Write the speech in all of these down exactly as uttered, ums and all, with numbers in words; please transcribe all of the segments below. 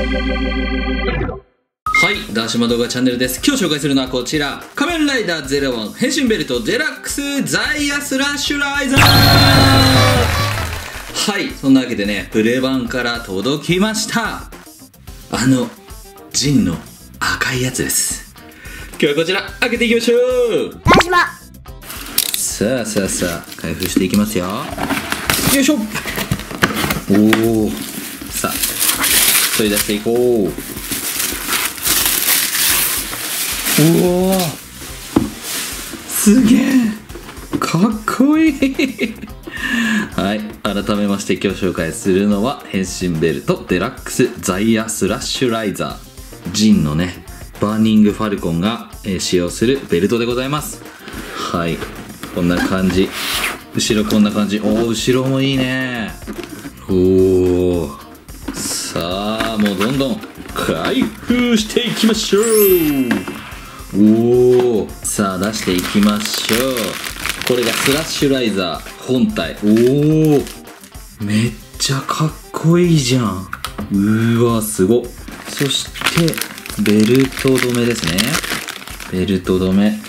はい、ダーシマ動画チャンネルです。今日紹介するのはこちら、仮面ライダーゼロワン変身ベルトデラックスザイアスラッシュライザー。はい、そんなわけでね、プレ版から届きました。あのジンの赤いやつです。今日はこちら開けていきましょう。 ダーシマ。 さあさあさあ、開封していきますよ。よいしょ。おお、さあ取り出していこう。うわー、すげえかっこいいはい、改めまして今日紹介するのは変身ベルトデラックスザイアスラッシュライザー。ジンのねバーニングファルコンが、えー、使用するベルトでございます。はい、こんな感じ。後ろこんな感じ。おお、後ろもいいね。おお、さあもうどんどん開封していきましょう。おお、さあ出していきましょう。これがスラッシュライザー本体。おお、めっちゃかっこいいじゃん。うーわ、すごっ。そしてベルト止めですね。ベルト止め、はい、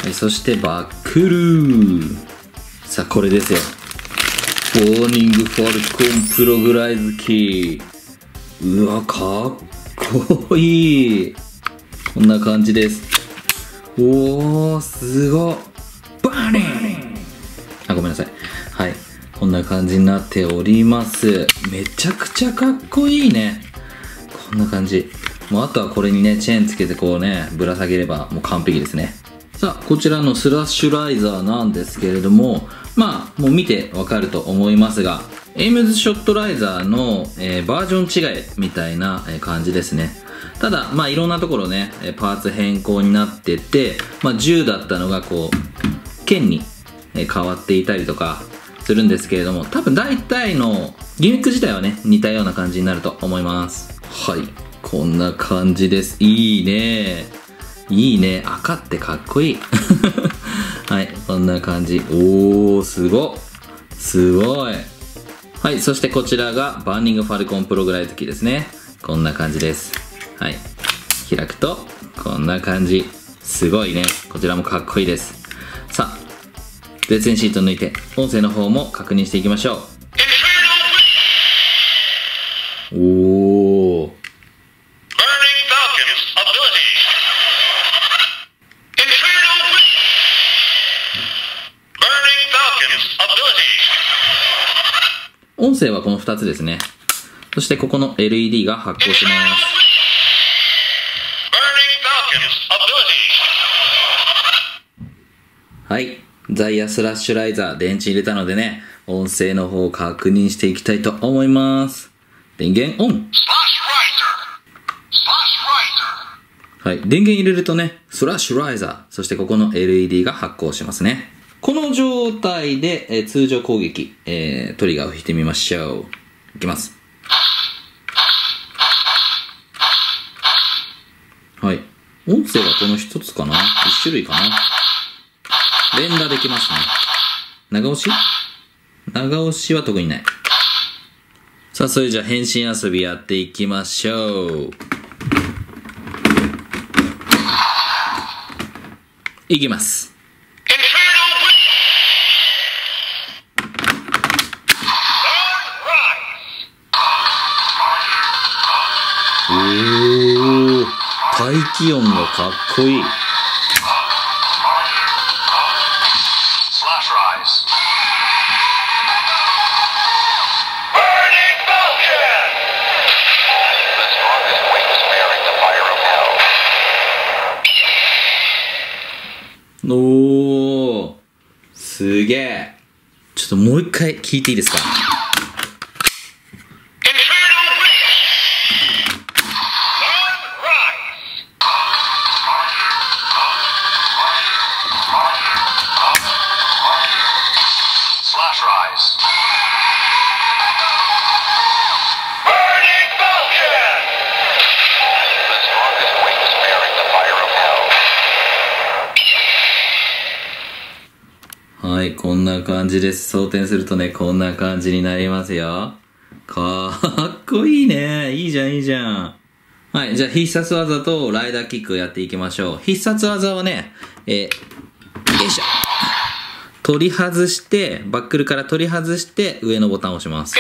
そしてバックルー。さあこれですよ。ウォーニングファルコンプログライズキー。うわ、かっこいい。こんな感じです。おー、すごっ。バーニング。あ、ごめんなさい。はい、こんな感じになっております。めちゃくちゃかっこいいね。こんな感じ。もうあとはこれにねチェーンつけてこうねぶら下げればもう完璧ですね。さあこちらのスラッシュライザーなんですけれども、まあもう見てわかると思いますが、エイムズショットライザーの、えー、バージョン違いみたいな感じですね。ただまあいろんなところねパーツ変更になってて、まあ、銃だったのがこう剣に変わっていたりとかするんですけれども、多分大体のギミック自体はね似たような感じになると思います。はい、こんな感じです。いいね、いいね、赤ってかっこいいはい、こんな感じ。おー、すごっ、すごい。はい、そしてこちらがバーニングファルコンプログライズキーですね。こんな感じです。はい、開くとこんな感じ。すごいね、こちらもかっこいいです。さあ別線シート抜いて音声の方も確認していきましょう。おー、音声はこのふたつですね。そしてここの エルイーディー が発光します。はい、ザイアスラッシュライザー電池入れたのでね、音声の方を確認していきたいと思います。電源オン。はい、電源入れるとねスラッシュライザー、そしてここの エルイーディー が発光しますね。この状態で、えー、通常攻撃、えー、トリガーを引いてみましょう。いきます。はい、音声はこの一つかな、一種類かな。連打できますね。長押し長押しは特にない。さあそれじゃあ変身遊びやっていきましょう。いきます。おー、排気音がかっこいい。おー、すげえ。ちょっともう一回聞いていいですか。はい、こんな感じです。装填するとね、こんな感じになりますよ。 かっこいいね。いいじゃん、いいじゃん。はい、じゃあ必殺技とライダーキックやっていきましょう。必殺技はね、えー、よいしょ。取り外して、バックルから取り外して、上のボタンを押します。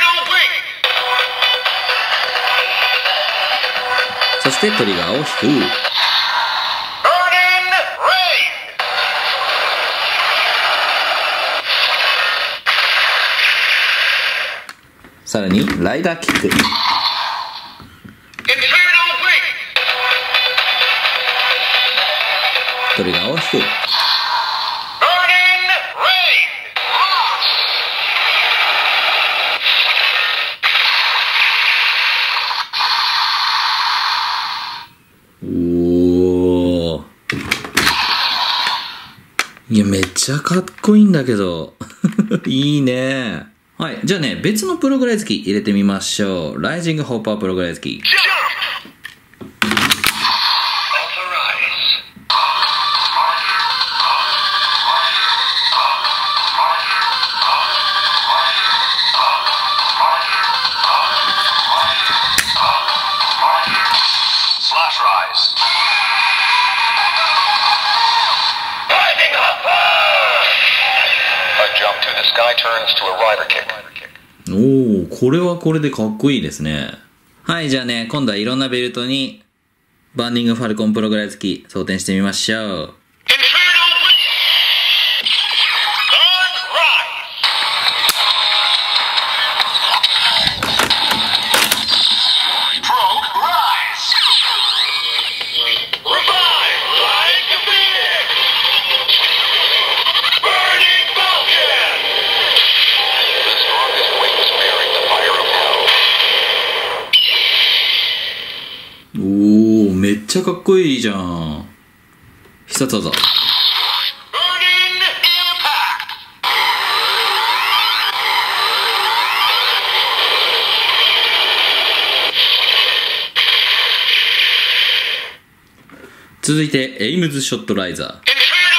そしてトリガーを引く。さらにライダーキック。トリガーを引く。おー。いや、めっちゃかっこいいんだけど。いいね。はい。じゃあね、別のプログレーズキー入れてみましょう。ライジングホッパープログレーズキー。おー、これはこれでかっこいいですね。はい、じゃあね、今度はいろんなベルトにバーニングファルコンプログレーズキー装填してみましょう。おー、めっちゃかっこいいじゃん。必殺技。続いてエイムズショットライザー。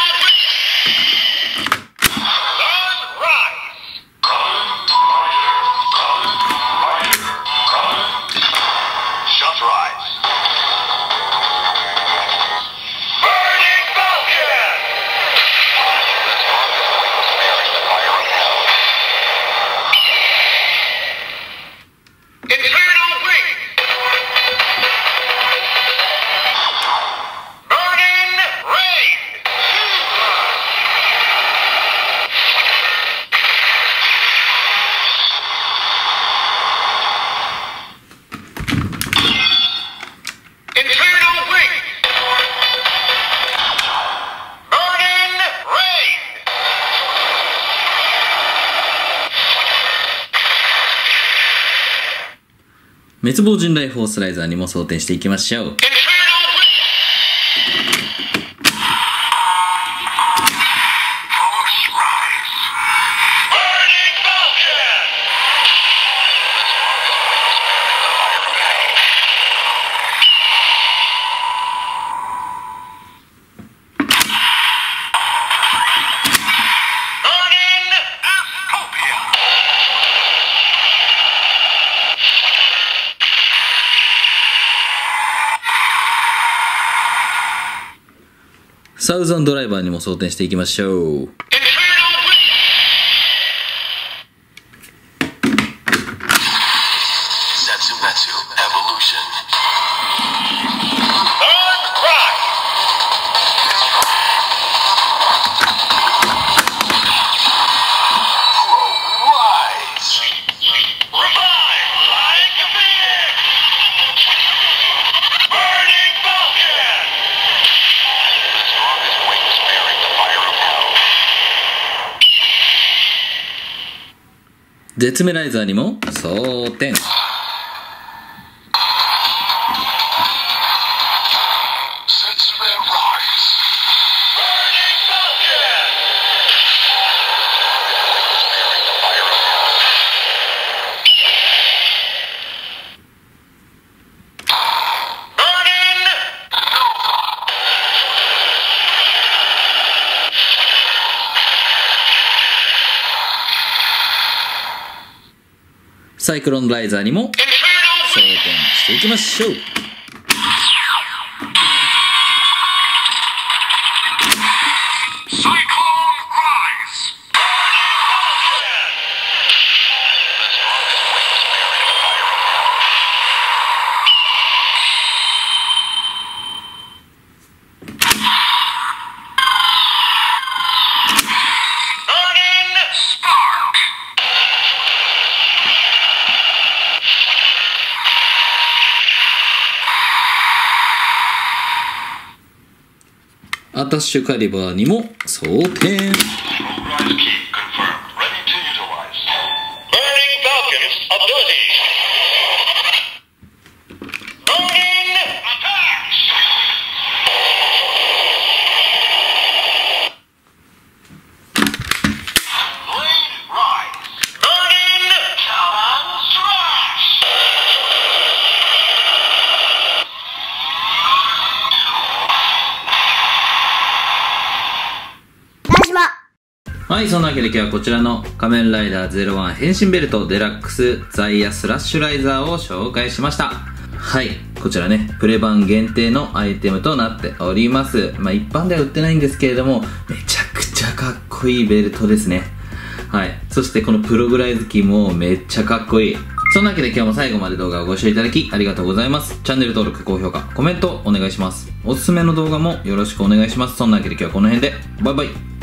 滅亡人雷フォースライザーにも装填していきましょう。サウザンドライバーにも装填していきましょう。絶命ライザーにも装填。最サイクロンライザーにも装填していきましょう。アタッシュカリバーにも装填。はい、そんなわけで今日はこちらの仮面ライダーゼロワン変身ベルトデラックスザイヤスラッシュライザーを紹介しました。はい、こちらね、プレ版限定のアイテムとなっております。まあ一般では売ってないんですけれども、めちゃくちゃかっこいいベルトですね。はい、そしてこのプログライズキーもめっちゃかっこいい。そんなわけで今日も最後まで動画をご視聴いただきありがとうございます。チャンネル登録、高評価、コメントお願いします。おすすめの動画もよろしくお願いします。そんなわけで今日はこの辺で、バイバイ。